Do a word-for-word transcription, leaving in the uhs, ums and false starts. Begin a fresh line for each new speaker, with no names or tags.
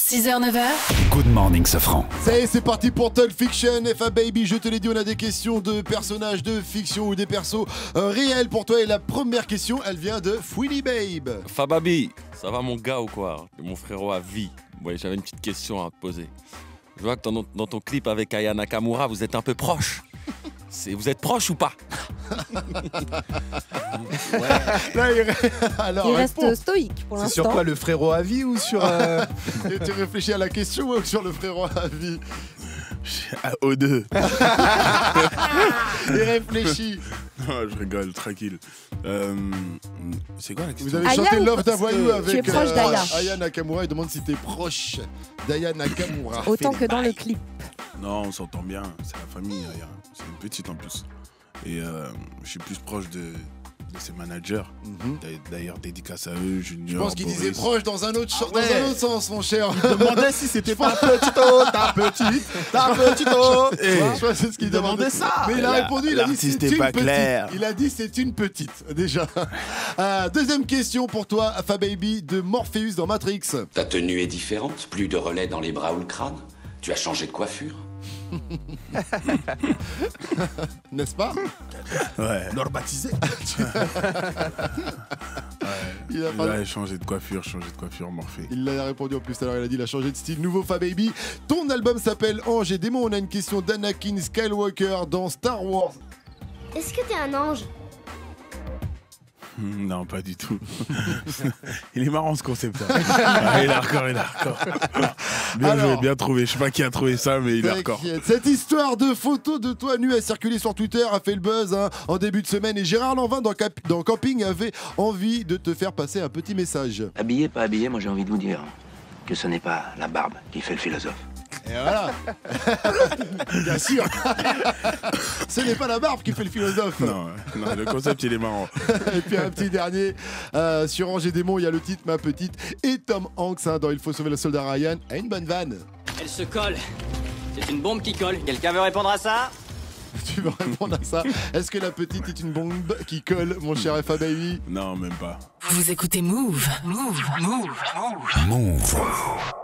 six heures neuf heures.
Good morning, Safran.
Ça y est, c'est parti pour Talk Fiction. F A Baby, je te l'ai dit, on a des questions de personnages de fiction ou des persos euh, réels pour toi. Et la première question, elle vient de Fouini Babe.
Fababi, ça va mon gars ou quoi? Mon frérot à vie. Ouais, j'avais une petite question à te poser. Je vois que dans, dans ton clip avec Aya Nakamura, vous êtes un peu proche. C'est, vous êtes proche ou pas?
Ouais. Là, il, Alors,
il reste
réponds.
stoïque pour
C'est
l'instant.
sur quoi, le frérot à vie ou sur... Euh...
Et tu réfléchis à la question ou sur le frérot à vie?
Aux deux.
Il réfléchit.
Non, je rigole, tranquille. Euh, c'est quoi la question?
Vous avez
Aya
chanté
ou-
Love d'Avoyou
Tu
avec
es proche d'Aya.
Aya Nakamura. Il demande si t'es proche d'Aya Nakamura.
Autant que dans le clip.
Non, on s'entend bien, c'est la famille. Aya. C'est une petite en plus. Et euh, je suis plus proche de, de ses managers.
Mhm.
D'ailleurs, dédicace à eux, Junior.
Je pense qu'il
Boris.
disait proche dans un autre,
Ah
dans
ouais.
un autre sens, mon cher.
Je demandais si c'était pas petito, ta petite, ta petito.
Je pense que c'est ce qu'il
Il demandait ça.
Mais il a
La-
répondu, il a dit
l'artiste
c'est
est
une
pas
petite.
clair.
Il a dit c'est une petite, déjà. Euh, deuxième question pour toi, Fa Baby, de Morpheus dans Matrix.
Ta tenue est différente, plus de relais dans les bras ou le crâne. Tu as changé de coiffure.
N'est-ce pas?
Ouais. Normatisé.
Il a
Il
pas-
a changé de coiffure, changé de coiffure, Morphée.
Il l'a répondu en plus tout à l'heure, il a dit il a changé de style. Nouveau Fa Baby. Ton album s'appelle Ange et Démon. On a une question d'Anakin Skywalker dans Star Wars.
Est-ce que t'es un ange?
Hmm, Non, pas du tout. Il est marrant ce concept. Ah, il est hardcore, il est hardcore. Bien
Alors.
joué, bien trouvé. Je sais pas qui a trouvé ça, mais il est hardcore.
T'inquiète. Cette histoire de photos de toi nu a circulé sur Twitter, a fait le buzz hein, en début de semaine. Et Gérard Lanvin dans, Cap- dans Camping avait envie de te faire passer un petit message.
Habillé, pas habillé, moi j'ai envie de vous dire que ce n'est pas la barbe qui fait le philosophe.
Et voilà. Bien sûr. Ce n'est pas la barbe qui fait le philosophe.
Non, non, le concept il est marrant.
Et puis un petit dernier euh, sur Ange et Démon, il y a le titre Ma Petite et Tom Hanks hein, dans Il faut sauver le soldat Ryan a une bonne vanne.
Elle se colle. C'est une bombe qui colle. Quelqu'un veut répondre à ça?
Tu veux répondre à ça? Est-ce que la petite est une bombe qui colle, mon cher F A Baby?
Non, même pas.
Vous écoutez Move. Move. Move. Move.
Move.